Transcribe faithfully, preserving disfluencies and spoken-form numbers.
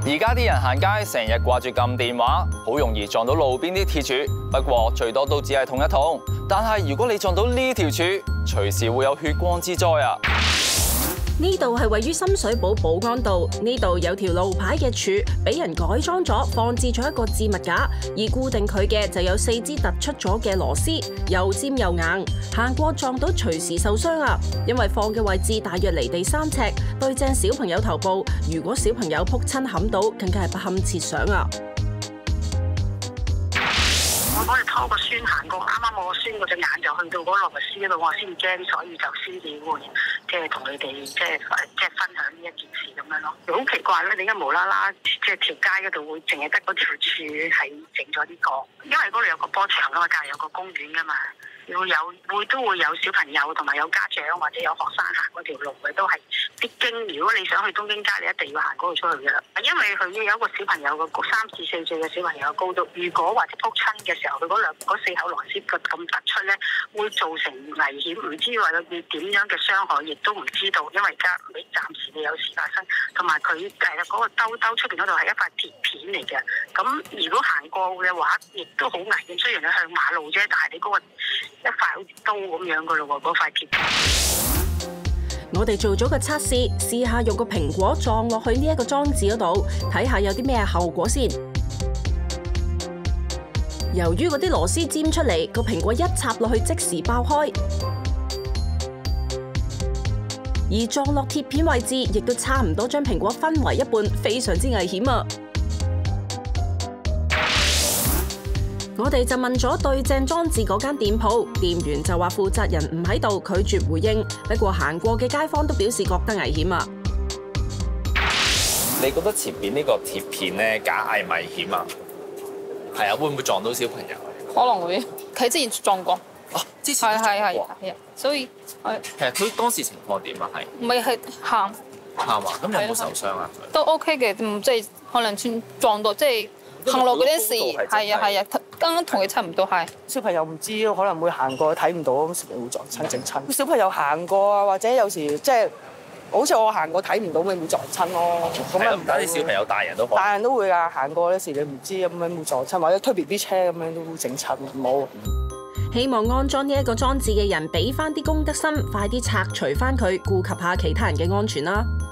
而家啲人行街成日掛住撳電話，好容易撞到路邊啲鐵柱。不過最多都只係痛一痛。但係如果你撞到呢條柱，隨時會有血光之災啊！ 呢度係位於深水埗寶安道，呢度有條路牌嘅柱俾人改裝咗，放置咗一個置物架，而固定佢嘅就有四支突出咗嘅螺絲，又尖又硬，行過撞到隨時受傷啊！因為放嘅位置大約離地三尺，對正小朋友頭部，如果小朋友撲親冚到，更加係不堪設想啊！ 我嗰日拖個孫行過，啱啱我個孫嗰隻眼就去到嗰螺絲嗰度，我先驚，所以就私了會即係同你哋即係即係分享呢一件事咁樣咯。好奇怪咧，點解無啦啦即係條街嗰度會淨係得嗰條柱係整咗呢個？因為嗰度有個波場噶嘛，隔離有個公園噶嘛。會有會都會有小朋友同埋有家長或者有學生行嗰條路嘅，都係必經。如果你想去東京街，你一定要行嗰度出去嘅啦。因為佢有一個小朋友個三至四歲嘅小朋友高度，如果或者撲親嘅時候，佢嗰兩嗰四口螺絲咁突出咧，會造成危險。唔知話有點樣嘅傷害，亦都唔知道，因為而家未暫時未有事發生。同埋佢誒嗰個兜兜出邊嗰度係一塊鐵片嚟嘅，咁如果行過嘅話，亦都好危險。雖然你向馬路啫，但係你嗰、嗰個一塊好似刀咁樣噶咯喎，嗰塊鐵。 我哋做咗個測試，試下用個蘋果撞落去呢一個裝置嗰度，睇下有啲咩後果先。由於嗰啲螺絲尖出嚟，個蘋果一插落去即時爆開，而撞落鐵片位置，亦都差唔多將蘋果分為一半，非常之危險啊！我哋就問咗對正裝置嗰間店鋪，店員就話負責人唔喺度，拒絕回應。不過行過嘅街坊都表示覺得危險啊！ 你覺得前邊呢個鐵片咧假危唔危險啊？係啊，會唔會撞到小朋友？ 可能會，佢之前撞過。 哦，之前係係係係啊，所以係。 其實佢當時情況點啊？係唔係係喊喊啊？咁有冇受傷啊？ 都 OK 嘅，即係可能算撞到即係。行路嗰陣時，係啊係啊，剛剛同佢差唔多係。 小朋友唔知可能會行過睇唔到，咁時咪會撞親整親。小朋友行過啊，或者有時即係好似我行過睇唔到，咪會撞親咯。咁啊唔單止小朋友，大人都可。 大人都會㗎，行過嗰時你唔知咁樣會撞親，或者推 B B 車咁樣都會整親，唔好。 希望安裝呢一個裝置嘅人俾翻啲公德心，快啲拆除翻佢，顧及下其他人嘅安全啦。